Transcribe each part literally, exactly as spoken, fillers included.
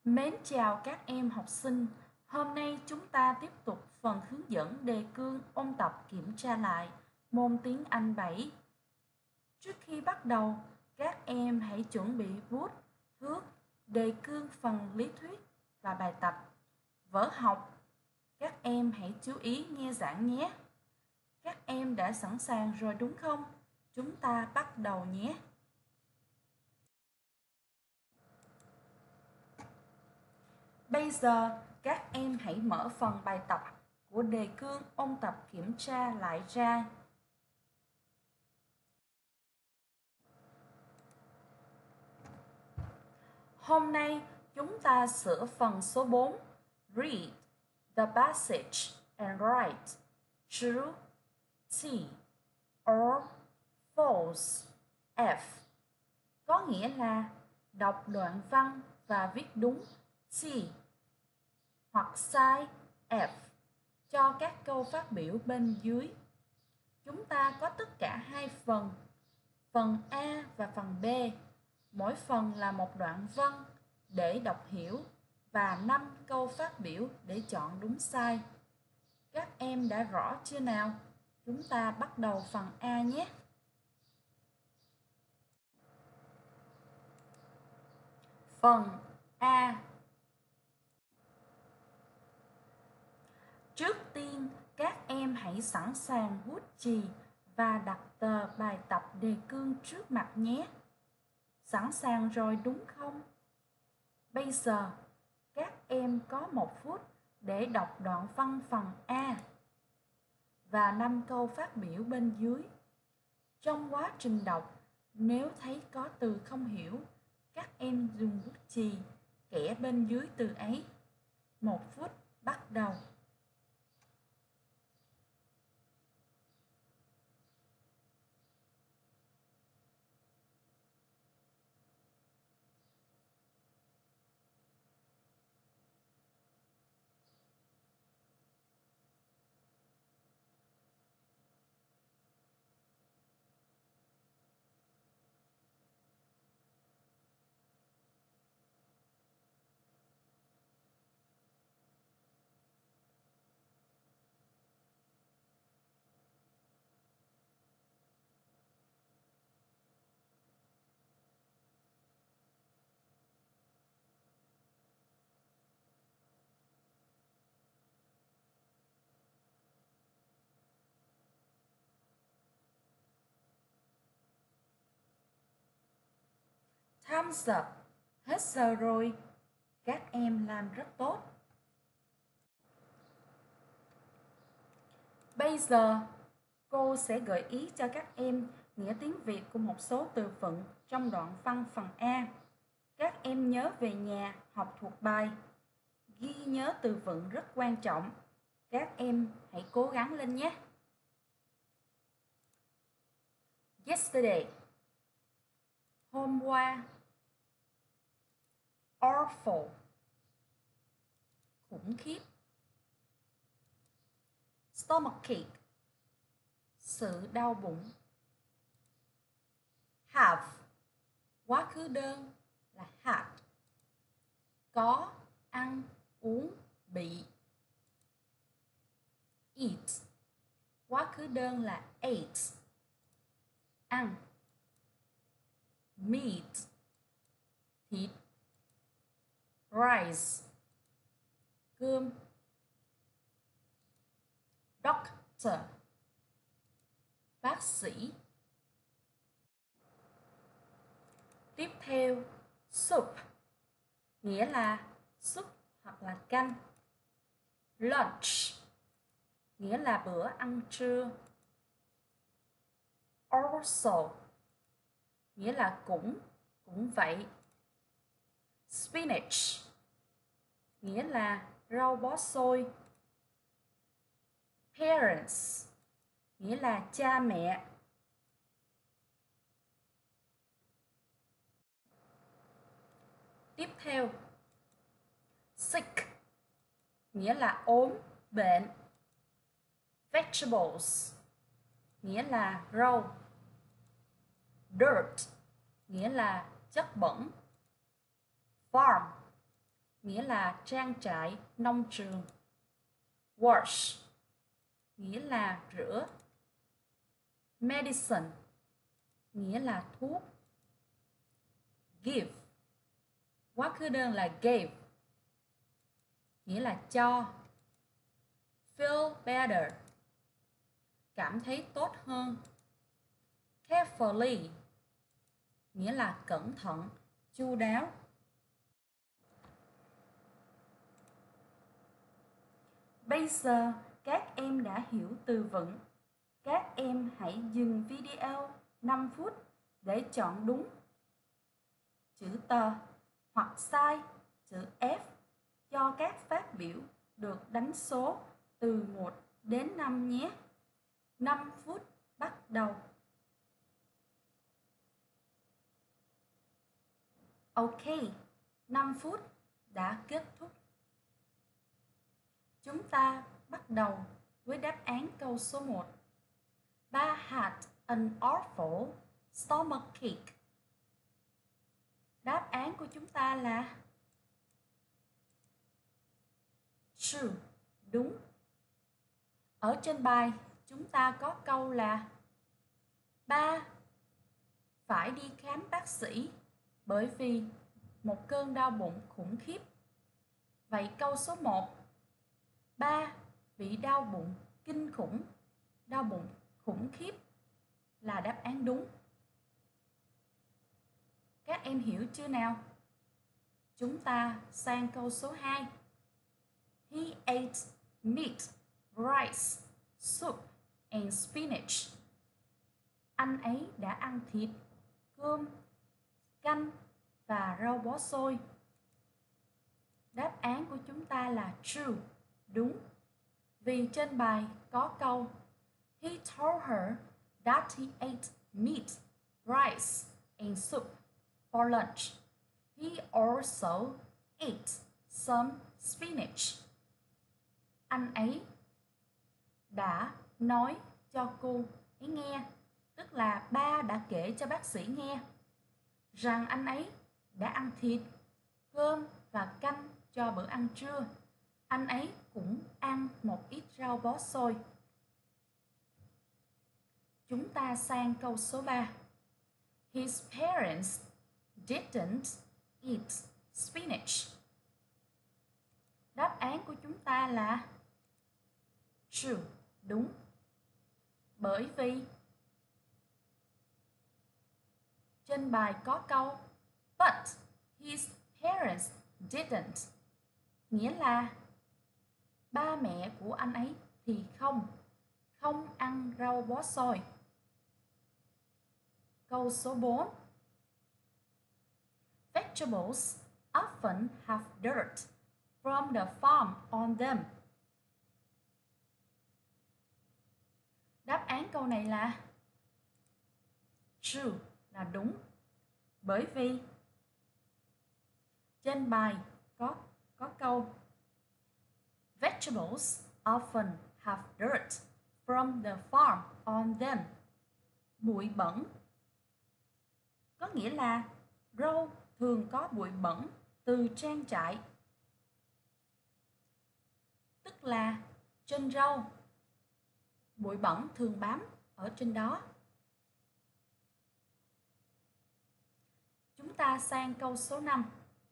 Mến chào các em học sinh. Hôm nay chúng ta tiếp tục phần hướng dẫn đề cương ôn tập kiểm tra lại môn tiếng Anh bảy. Trước khi bắt đầu, các em hãy chuẩn bị bút, thước, đề cương phần lý thuyết và bài tập. Vở học, các em hãy chú ý nghe giảng nhé. Các em đã sẵn sàng rồi đúng không? Chúng ta bắt đầu nhé. Bây giờ, các em hãy mở phần bài tập của đề cương ôn tập kiểm tra lại ra. Hôm nay, chúng ta sửa phần số bốn. Read the passage and write true T or false F. Có nghĩa là đọc đoạn văn và viết đúng T hoặc sai F cho các câu phát biểu bên dưới. Chúng ta có tất cả hai phần, phần A và phần B. Mỗi phần là một đoạn văn để đọc hiểu và năm câu phát biểu để chọn đúng sai. Các em đã rõ chưa nào? Chúng ta bắt đầu phần A nhé. Phần A. Trước tiên, các em hãy sẵn sàng bút chì và đặt tờ bài tập đề cương trước mặt nhé. Sẵn sàng rồi đúng không? Bây giờ, các em có một phút để đọc đoạn văn phần A và năm câu phát biểu bên dưới. Trong quá trình đọc, nếu thấy có từ không hiểu, các em dùng bút chì kẻ bên dưới từ ấy. Một phút bắt đầu. Thumbs up. Hết giờ rồi. Các em làm rất tốt. Bây giờ, cô sẽ gợi ý cho các em nghĩa tiếng Việt của một số từ vựng trong đoạn văn phần A. Các em nhớ về nhà học thuộc bài. Ghi nhớ từ vựng rất quan trọng. Các em hãy cố gắng lên nhé. Yesterday. Hôm qua. Awful. Khủng khiếp. Stomachache. Sự đau bụng. Have. Quá khứ đơn là had. Có, ăn, uống, bị. Eat. Quá khứ đơn là ate. Ăn. Meat. Thịt. Rice. Cơm. Doctor. Bác sĩ. Tiếp theo, soup, nghĩa là súp hoặc là canh. Lunch, nghĩa là bữa ăn trưa. Also, nghĩa là cũng, cũng vậy. Spinach, nghĩa là rau bó xôi. Parents, nghĩa là cha mẹ. Tiếp theo, sick, nghĩa là ốm, bệnh. Vegetables, nghĩa là rau. Dirt, nghĩa là chất bẩn. Farm, nghĩa là trang trại, nông trường. Wash nghĩa là rửa. Medicine nghĩa là thuốc. Give quá khứ đơn là gave nghĩa là cho. Feel better cảm thấy tốt hơn. Carefully nghĩa là cẩn thận, chu đáo. Bây giờ các em đã hiểu từ vựng. Các em hãy dừng video năm phút để chọn đúng chữ tờ hoặc sai chữ F cho các phát biểu được đánh số từ một đến năm nhé. năm phút bắt đầu. Ok, năm phút đã kết thúc. Chúng ta bắt đầu với đáp án câu số một. Ba had an awful stomachache. Đáp án của chúng ta là true, đúng. Ở trên bài chúng ta có câu là ba phải đi khám bác sĩ bởi vì một cơn đau bụng khủng khiếp. Vậy câu số một, ba bị đau bụng kinh khủng, đau bụng khủng khiếp là đáp án đúng. Các em hiểu chưa nào? Chúng ta sang câu số hai. He ate meat, rice, soup and spinach. Anh ấy đã ăn thịt, cơm, canh và rau bó xôi. Đáp án của chúng ta là true, đúng. Vì trên bài có câu He told her that he ate meat, rice and soup for lunch. He also ate some spinach. Anh ấy đã nói cho cô ấy nghe, tức là ba đã kể cho bác sĩ nghe rằng anh ấy đã ăn thịt, cơm và canh cho bữa ăn trưa. Anh ấy cũng ăn một ít rau bó xôi. Chúng ta sang câu số ba. His parents didn't eat spinach. Đáp án của chúng ta là true, đúng. Bởi vì trên bài có câu but his parents didn't, nghĩa là ba mẹ của anh ấy thì không, không ăn rau bó xôi. Câu số bốn. Vegetables often have dirt from the farm on them. Đáp án câu này là true, là đúng. Bởi vì trên bài có có câu Vegetables often have dirt from the farm on them. Bụi bẩn có nghĩa là rau thường có bụi bẩn từ trang trại, tức là trên rau bụi bẩn thường bám ở trên đó. Chúng ta sang câu số năm.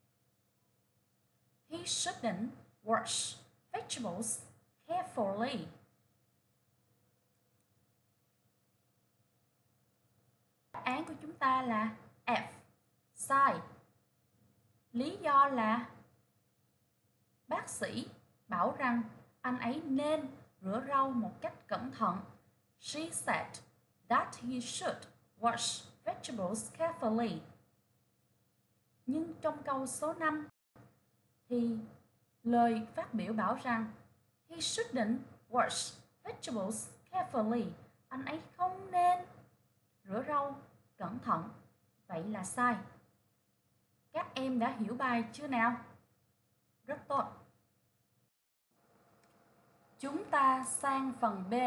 He shouldn't wash vegetables carefully. Đáp án của chúng ta là F, sai. Lý do là bác sĩ bảo rằng anh ấy nên rửa rau một cách cẩn thận. She said that he should wash vegetables carefully. Nhưng trong câu số năm thì lời phát biểu bảo rằng he shouldn't wash vegetables carefully. Anh ấy không nên rửa rau cẩn thận. Vậy là sai. Các em đã hiểu bài chưa nào? Rất tốt. Chúng ta sang phần B.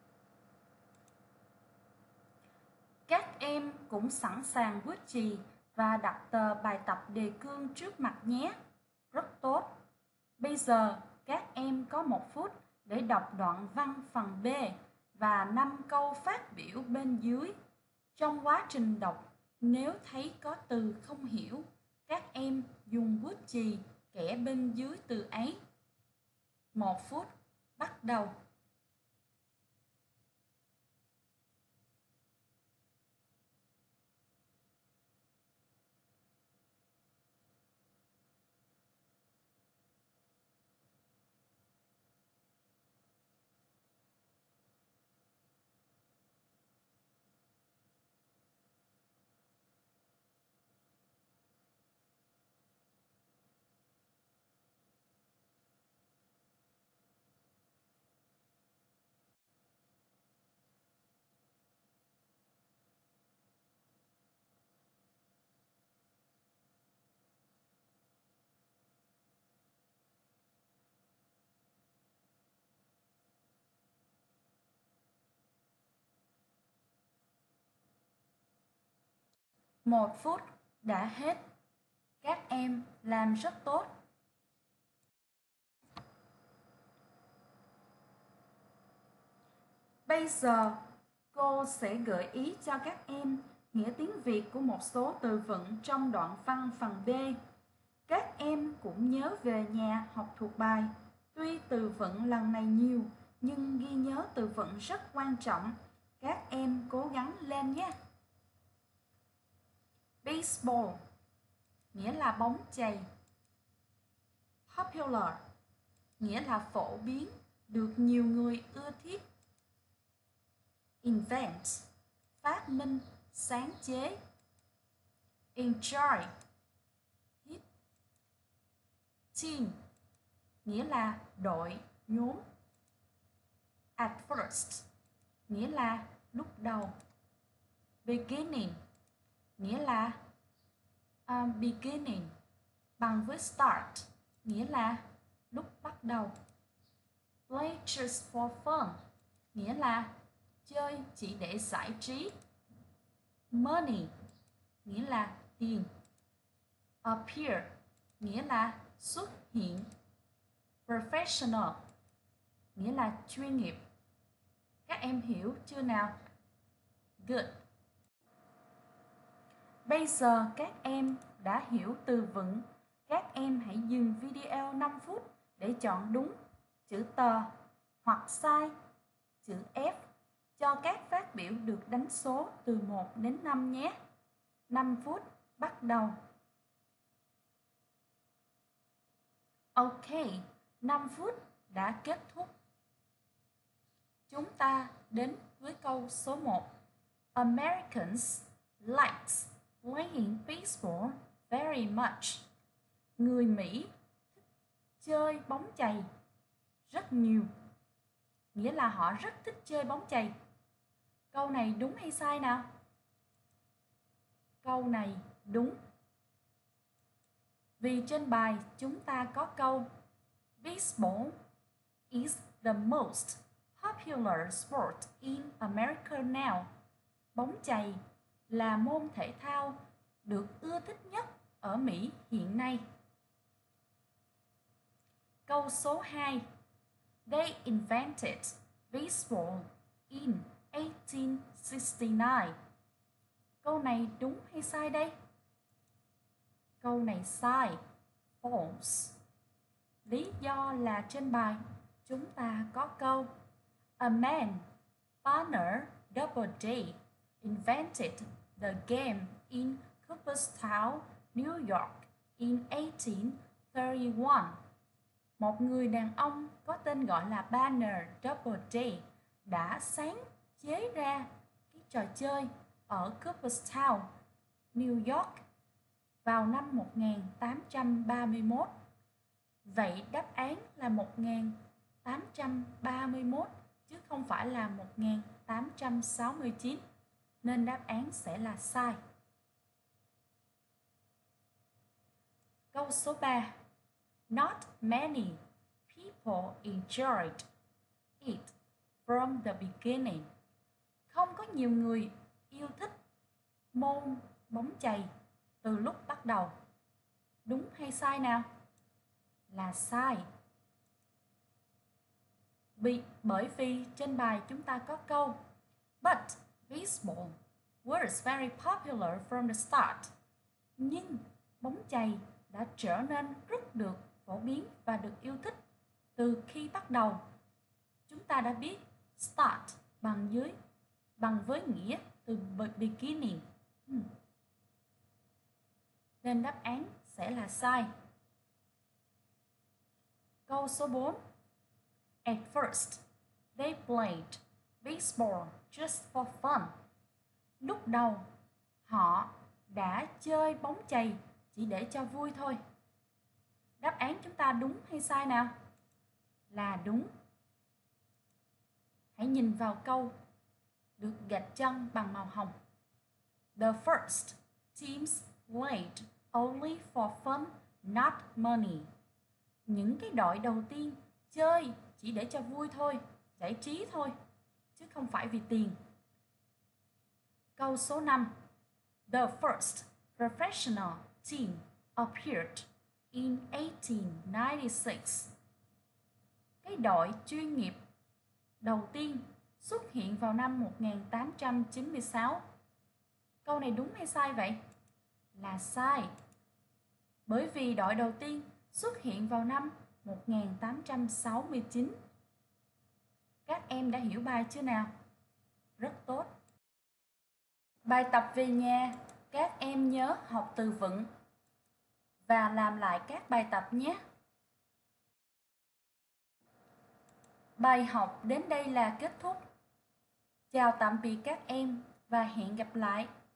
Các em cũng sẵn sàng bút chì và đặt tờ bài tập đề cương trước mặt nhé. Rất tốt. Bây giờ các em có một phút để đọc đoạn văn phần B và năm câu phát biểu bên dưới. Trong quá trình đọc, nếu thấy có từ không hiểu, các em dùng bút chì kẻ bên dưới từ ấy. Một phút, bắt đầu. Một phút đã hết. Các em làm rất tốt. Bây giờ, cô sẽ gợi ý cho các em nghĩa tiếng Việt của một số từ vựng trong đoạn văn phần B. Các em cũng nhớ về nhà học thuộc bài. Tuy từ vựng lần này nhiều, nhưng ghi nhớ từ vựng rất quan trọng. Các em cố gắng lên nhé. Baseball nghĩa là bóng chày. Popular nghĩa là phổ biến, được nhiều người ưa thích. Invent phát minh, sáng chế. Enjoy thích. Team nghĩa là đội, nhóm. At first nghĩa là lúc đầu. Beginning nghĩa là uh, beginning bằng với start nghĩa là lúc bắt đầu. Play just for fun nghĩa là chơi chỉ để giải trí. Money nghĩa là tiền. Appear nghĩa là xuất hiện. Professional nghĩa là chuyên nghiệp. Các em hiểu chưa nào? Good. Bây giờ các em đã hiểu từ vựng. Các em hãy dừng video năm phút để chọn đúng chữ tờ hoặc sai chữ F cho các phát biểu được đánh số từ một đến năm nhé. năm phút bắt đầu. Ok, năm phút đã kết thúc. Chúng ta đến với câu số một. Americans likes playing baseball very much. Người Mỹ thích chơi bóng chày rất nhiều. Nghĩa là họ rất thích chơi bóng chày. Câu này đúng hay sai nào? Câu này đúng. Vì trên bài chúng ta có câu Baseball is the most popular sport in America now. Bóng chày là môn thể thao được ưa thích nhất ở Mỹ hiện nay. Câu số hai. They invented baseball in eighteen sixty-nine. Câu này đúng hay sai đây? Câu này sai. False. Lý do là trên bài chúng ta có câu A man, Banner Doubleday, invented the game in Cooperstown, New York in eighteen thirty-one. Một người đàn ông có tên gọi là Banner Doubleday đã sáng chế ra cái trò chơi ở Cooperstown, New York vào năm một nghìn tám trăm ba mươi mốt. Vậy đáp án là một nghìn tám trăm ba mươi mốt chứ không phải là một nghìn tám trăm sáu mươi chín, nên đáp án sẽ là sai. Câu số ba. Not many people enjoyed it from the beginning. Không có nhiều người yêu thích môn bóng chày từ lúc bắt đầu. Đúng hay sai nào? Là sai. Bị, bởi vì trên bài chúng ta có câu But baseball was very popular from the start. Nhưng bóng chày đã trở nên rất được phổ biến và được yêu thích từ khi bắt đầu. Chúng ta đã biết start bằng dưới bằng với nghĩa từ beginning. Hmm. Nên đáp án sẽ là sai. Câu số bốn. At first, they played baseball just for fun. Lúc đầu, họ đã chơi bóng chày chỉ để cho vui thôi. Đáp án chúng ta đúng hay sai nào? Là đúng. Hãy nhìn vào câu được gạch chân bằng màu hồng. The first teams played only for fun, not money. Những cái đội đầu tiên chơi chỉ để cho vui thôi, giải trí thôi, chứ không phải vì tiền. Câu số năm. The first professional team appeared in eighteen ninety-six. Cái đội chuyên nghiệp đầu tiên xuất hiện vào năm một nghìn tám trăm chín mươi sáu. Câu này đúng hay sai vậy? Là sai. Bởi vì đội đầu tiên xuất hiện vào năm một nghìn tám trăm sáu mươi chín. Các em đã hiểu bài chưa nào? Rất tốt. Bài tập về nhà, các em nhớ học từ vựng và làm lại các bài tập nhé. Bài học đến đây là kết thúc. Chào tạm biệt các em và hẹn gặp lại.